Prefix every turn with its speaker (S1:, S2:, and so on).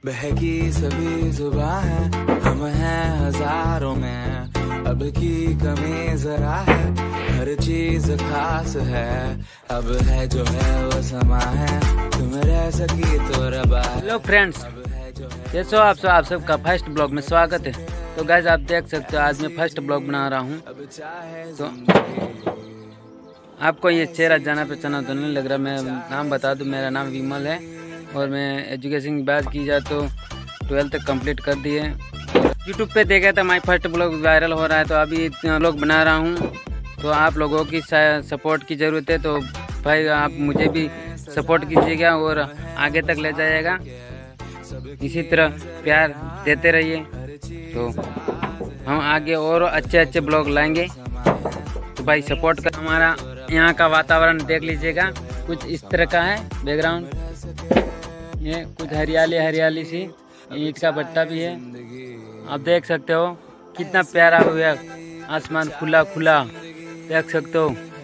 S1: बहकी सभी जुबां है, हम हैं हजारों में, अब की कमी जरा है, हर चीज खास है, अब है जो है वो समा है, तुम रह सकी तो रबा है।
S2: हेलो फ्रेंड्स, कैसे हो आप सबका फर्स्ट ब्लॉग में स्वागत है। तो गाइस आप देख सकते हो आज मैं फर्स्ट ब्लॉग बना रहा हूँ। तो आपको ये चेहरा जाना पहचाना तो नहीं लग रहा। मैं नाम बता दूं, मेरा नाम विमल है और मैं एजुकेशन की बात की जाए तो 12th तक कंप्लीट कर दिए। यूट्यूब पे देखा था माई फर्स्ट ब्लॉग वायरल हो रहा है, तो अभी इतना लोग बना रहा हूँ। तो आप लोगों की सपोर्ट की ज़रूरत है, तो भाई आप मुझे भी सपोर्ट कीजिएगा और आगे तक ले जाइएगा। इसी तरह प्यार देते रहिए, तो हम आगे और अच्छे ब्लॉग लाएंगे। तो भाई सपोर्ट कर। हमारा यहाँ का वातावरण देख लीजिएगा, कुछ इस तरह का है बैकग्राउंड। ये कुछ हरियाली सी, ईंट का भट्टा भी है। आप देख सकते हो कितना प्यारा हुआ, आसमान खुला देख सकते हो।